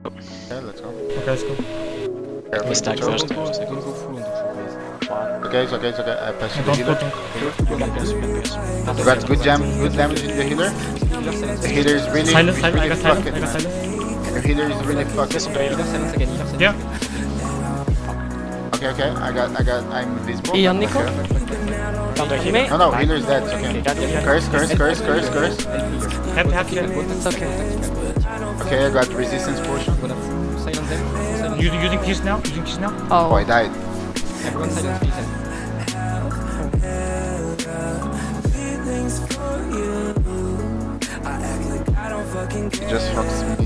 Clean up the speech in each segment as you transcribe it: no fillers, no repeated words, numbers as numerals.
Okay, let's go. Okay, let's go. Careful. Stack first. Okay, it's okay, it's okay. I pass you the healer. You got good damage in the healer. The healer is really, Silence, I really got silence, I fucking. got silence. The healer is really fucking. Yeah. Okay, I'm invisible. Ian, Nico? Okay. No, healer is dead, it's okay. Curse. Have. Okay, I got resistance potion. Using pierce now, Oh, I died. Everyone silence, please. He just fucks me.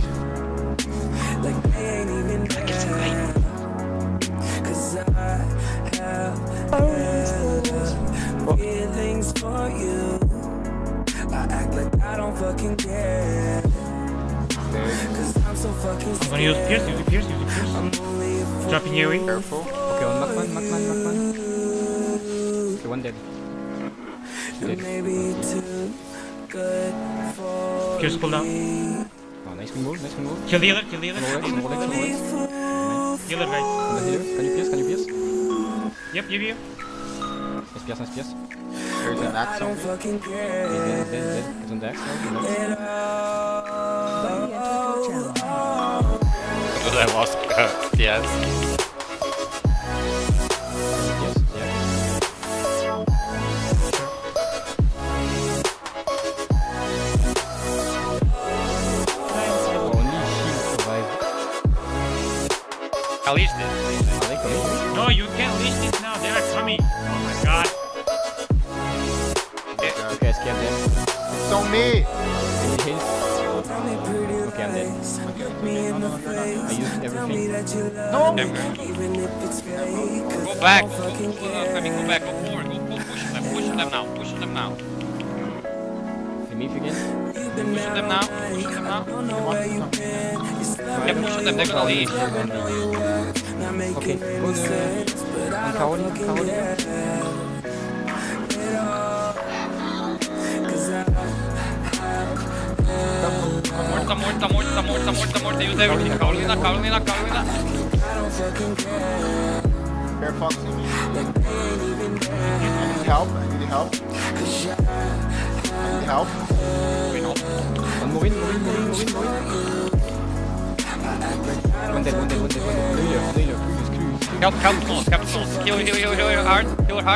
Feelings for you. I act like I don't fucking care. Cause I'm so fucking I'm gonna use pierce. Dropping AoE. Careful. Okay, on Macman. Okay, one dead. maybe too good for Pierce cooldown. Oh, nice move. Kill the other. Healer, guys. Can you pierce? Yep. Nice pierce. There's an axe on me. fucking care. Dead. It's on the axe now. That was yes. I leashed it. No, you can't leash this now. They are coming. Oh my god. Okay, I scared them. It's on me! Any hits? Okay, I'm dead. I used everything. No! Go back. Go back. Go forward. Go push them now. Remove again. Push them now. Yeah, push them. They're gonna leave. Okay, go on Kaoli. Morta. Use everything. Carolina. Bear foxing me. I need help. One more in. One dead. Healer. Help close. Heal hard.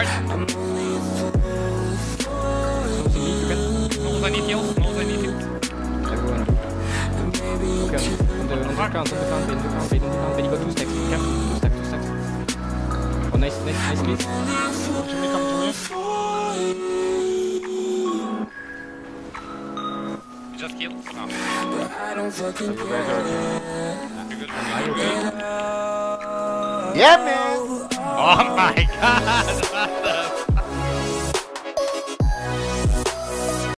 I need heal. Everyone. Okay, on the count, Bait, you got 2 stacks. Yeah, 2 stacks. Oh, nice please. Come to me. Just kill. No. Yeah, man! Oh my god!